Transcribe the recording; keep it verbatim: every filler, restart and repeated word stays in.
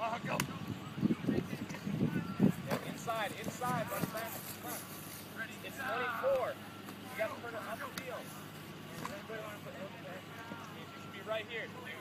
Uh, go. Yeah, inside, inside, run it back. Front. It's twenty-four. You got to put it up the field. You should be right here.